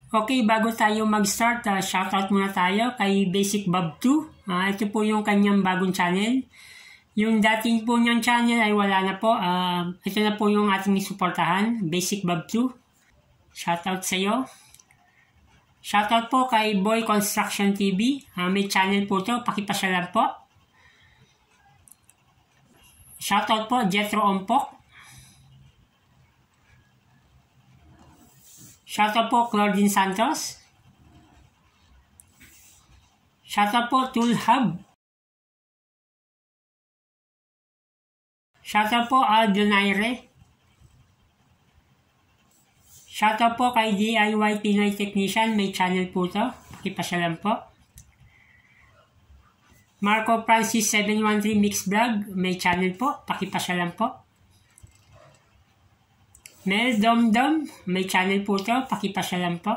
Okay, bago tayo mag-start, shoutout muna tayo kay Basic Bob 2. Ito po yung kanyang bagong channel. Yung dating po niyang channel ay wala na po. Ito na po yung ating suportahan, Basic Bob 2. Shoutout sa iyo. Shoutout po kay Boy Construction TV. May channel po to, pakipasyalan po. Shoutout po Jetro Ompok. Shoutout po Claudine Santos. Shoutout po Tool Hub. Shoutout po Aldo Naire. Shoutout po kay DIY Pinoy Technician. May channel po to. Pakipasyalan po. Marco Francis 713 Mix Vlog. May channel po. Pakipasyalan po. Mel Domdom, may channel po to, pakipasyalan po.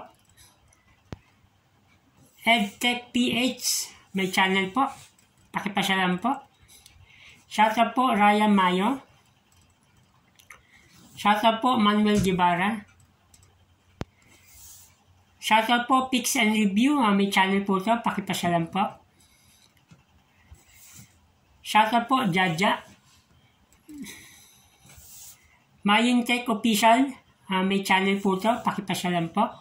EdTech PH, may channel po, pakipasyalan po. Shoutout po Ryan Mayo. Shoutout po Manuel Guevara. Shoutout po Picks and Review, may channel po to, pakipasyalan po. Shoutout po Jaja. Mayin Tech Official, may channel po to, pakipasyalan po.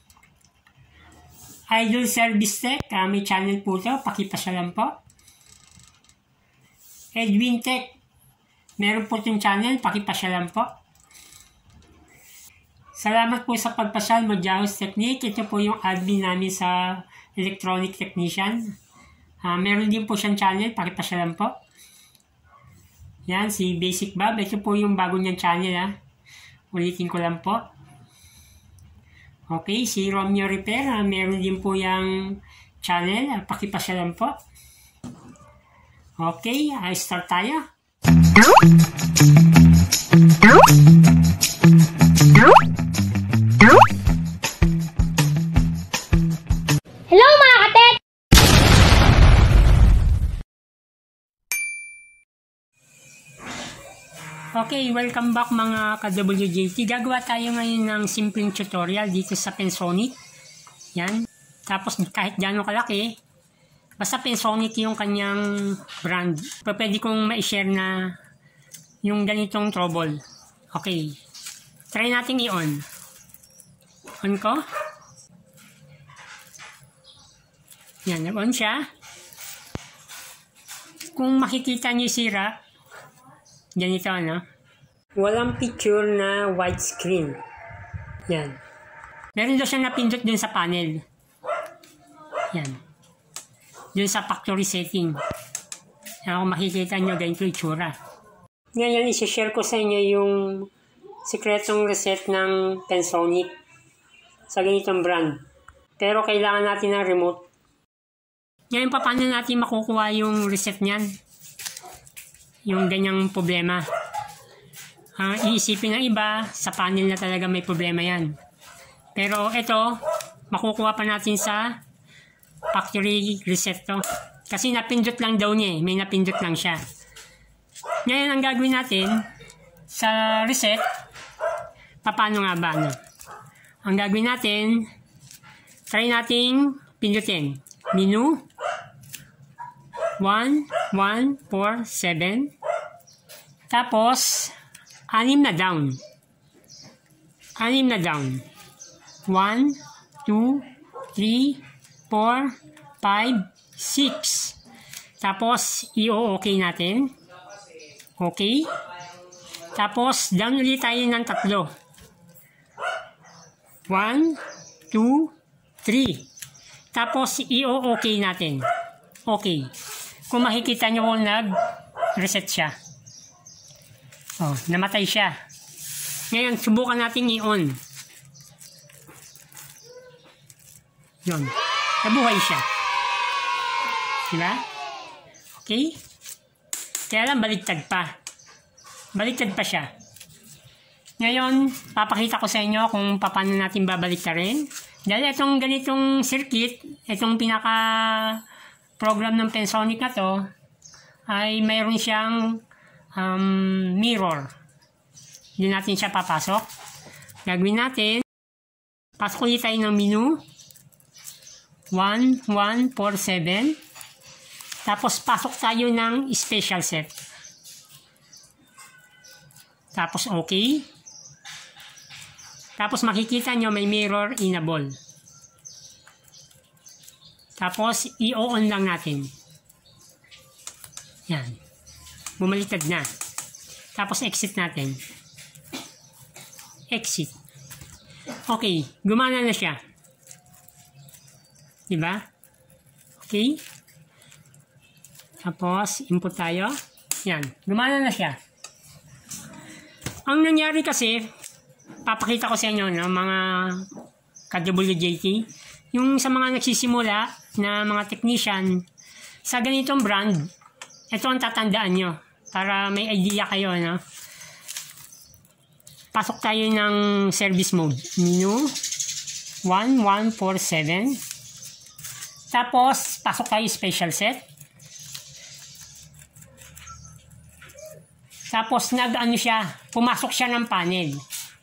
Idol Service Tech, may channel po to, pakipasyalan po. Edwin Tech, meron po itong channel, pakipasyalan po. Salamat po sa pagpasyal, Mojaos Technique. Ito po yung admin namin sa Electronic Technician. Meron din po siyang channel, pakipasyalan po. Yan, si Basic Bob. Ito po yung bago niyang channel, Ulitin ko lang po. Okay, si Romeo Repair. Meron din po yung channel. Pakipasyalan po. Okay, start tayo. Hello mga katek! Okay, welcome back mga ka-WJT. Gagawa tayo ngayon ng simpleng tutorial dito sa PENSONIC. Yan. Tapos kahit gano'ng kalaki, basta PENSONIC yung kanyang brand. Pwede kong ma-share na yung ganitong trouble. Okay. Try natin i-on. On ko. Yan, nag-on siya. Kung makikita niyo sira, ganito, walang picture na widescreen. Yan. Meron daw siya napindot dun sa panel. Yan. Dun sa factory setting. Yan, kung makikita nyo, ganito yung itsura. Ngayon, isi-share ko sa inyo yung sikretong reset ng PENSONIC sa ganitong brand. Pero kailangan natin ng remote. Ngayon, paano natin makukuha yung reset niyan? Yung ganyang problema. Iisipin ng iba, sa panel na talaga may problema yan. Pero ito, makukuha pa natin sa factory reset to. Kasi napindot lang daw niya may napindot lang siya. Ngayon, ang gagawin natin sa reset, paano nga ba? Ang gagawin natin, try nating pindutin. Menu, 1, 1, 4, 7. Tapos, 6 na down. 6 na down. 1, 2, 3, 4, 5, 6. Tapos, i-okay natin. Okay. Tapos, down ulit tayo ng 3. 1, 2, 3. Tapos, i-okay natin. Okay. Kung makikita nyo, nag-reset siya. Namatay siya. Ngayon, subukan natin i-on. Yun. Nabuhay siya. Diba? Okay? Kaya lang, baligtad pa. Baligtad pa siya. Ngayon, papakita ko sa inyo kung paano natin babaliktarin. Dahil itong ganitong circuit, itong pinaka-program ng PENSONIC na to, ay mayroon siyang mirror. Hindi natin siya papasok. Gagawin natin, Pasok ulit tayo ng menu. 1147. Tapos pasok tayo ng special set. Tapos okay. Tapos makikita nyo may mirror enable. Tapos i-on lang natin. Yan. Bumaliktad na. Tapos exit natin. Exit. Okay. Gumana na siya. Diba? Okay. Tapos input tayo. Yan. Gumana na siya. Ang nangyari kasi, papakita ko sa inyo ng mga ka-WJT, yung sa mga nagsisimula na mga technician sa ganitong brand, ito ang tatandaan nyo para may idea kayo, no? Pasok tayo ng service mode. Menu 1147. Tapos pasok tayo special set. Tapos nag-ano siya, pumasok siya ng panel.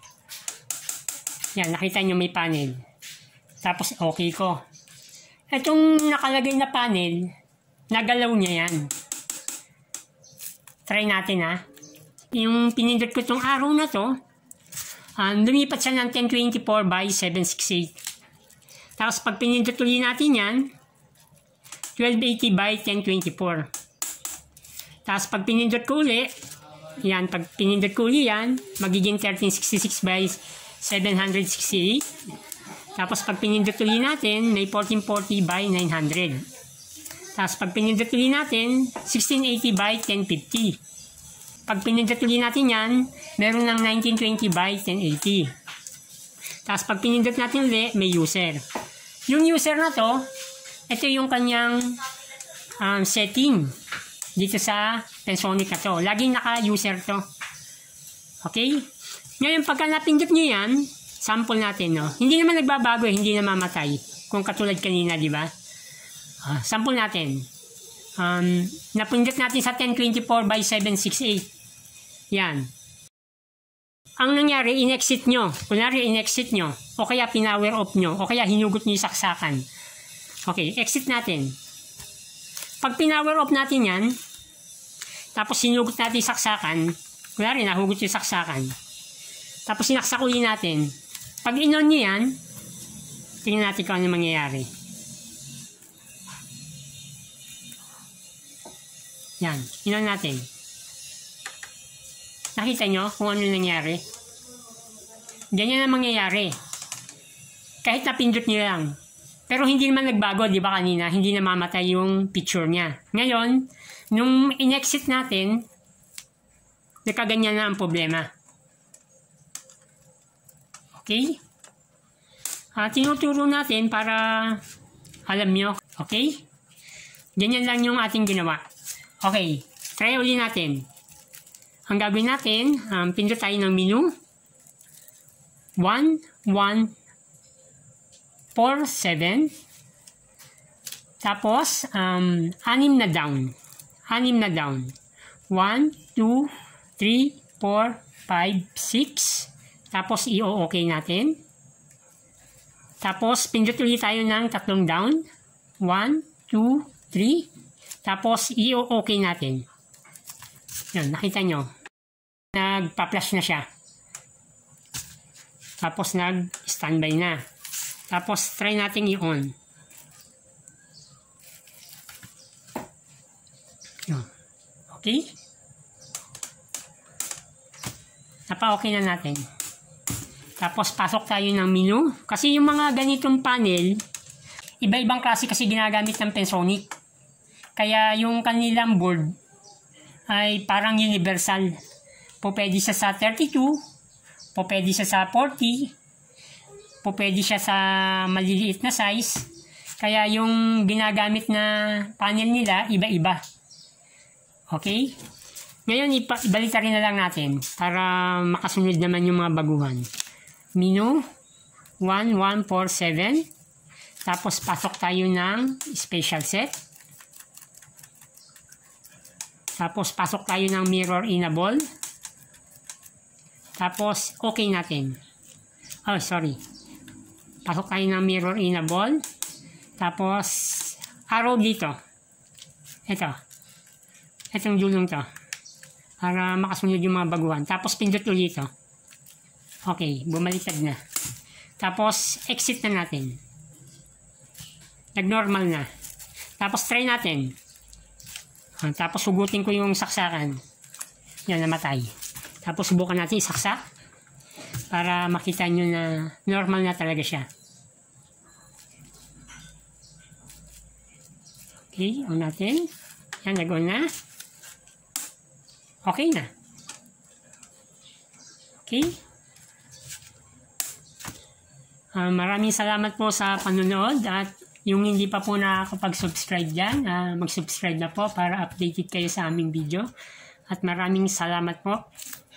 Yan, nakita nyo may panel. Tapos okay ko. Itong nakalagay na panel, nagalaw niya yan. Try natin ha. Yung pinindot ko itong arrow na to, lumipat siya ng 1024 by 768. Tapos pag pinindot ulit natin yan, 1280 by 1024. Tapos pag pinindot ko ulit, yan, pag pinindot ko ulit yan, magiging 1366 by 768. Tapos pag pinindot ulit natin, may 1440 by 900. Tapos pag pinindot ulit natin, 1680 by 1050. Pag pinindot ulit natin yan, meron ng 1920 by 1080. Tapos pag pinindot natin ulit, may user. Yung user na to, ito yung kanyang setting dito sa PENSONIC na to. Laging naka-user to. Okay? Ngayon, pagka napindot nyo yan, sample natin, no? Hindi naman nagbabago, hindi na mamatay. Kung katulad kanina, di ba? Sample natin. Napindot natin sa 1024 by 768. Yan. Ang nangyari, in-exit nyo. Kunwari, in-exit nyo. O kaya pinower off nyo. O kaya hinugot nyo yung saksakan. Okay, exit natin. Pag pinower off natin yan, tapos sinugot natin yung saksakan, kunwari, nahugot yung saksakan. Tapos sinaksak ulit natin. Pag in-on nyo yan, tingnan natin kung ano mangyayari. Yan, in-on natin. Nakita nyo kung ano nangyari? Ganyan ang mangyayari. Kahit napindot nyo lang. Pero hindi naman nagbago, di ba kanina? Hindi na mamatay yung picture niya. Ngayon, nung in-exit natin, nakaganyan na ang problema. Okay? Tinuturo natin para alam nyo. Okay? Ganyan lang yung ating ginawa. Okay. Try ulit natin. Ang gagawin natin, pindot tayo ng menu. 1147. Tapos, 6 na down. 6 na down. 1, 2, 3, 4, 5, 6. Tapos, i-okay natin. Tapos, pindot ulit tayo ng 3 down. 1, 2, 3. Tapos, i-okay natin. Yan, nakita nyo. Nagpa-flash na siya. Tapos, nag-standby na. Tapos, try natin i-on. Okay? Napa-okay na natin. Tapos, pasok tayo ng menu. Kasi yung mga ganitong panel, iba-ibang klase kasi ginagamit ng PENSONIC. Kaya yung kanilang board ay parang universal. Pwede siya sa 32, pwede siya sa 40, pwede siya sa maliliit na size. Kaya yung ginagamit na panel nila, iba-iba. Okay? Ngayon, ibalik rin na lang natin para makasunod naman yung mga baguhan. Menu 1147. Tapos, pasok tayo ng special set. Tapos, pasok tayo ng mirror enable. Tapos, okay natin. Oh, sorry. Pasok tayo ng mirror enable. Tapos, arrow dito. Ito. Itong dulong to. Para makasunod yung mga baguhan. Tapos, pindot ulit ito. Okay, bumaliktad na. Tapos, exit na natin. Nag-normal na. Tapos, try natin. Tapos, hugutin ko yung saksakan. Yan, namatay. Tapos, subukan natin isaksak. Para makita nyo na normal na talaga siya. Okay, on natin. Yan, nag-on na. Okay na. Okay. Maraming salamat po sa panonood at yung hindi pa po nakakapag-subscribe dyan, mag-subscribe na po para updated kayo sa aming video. At maraming salamat po.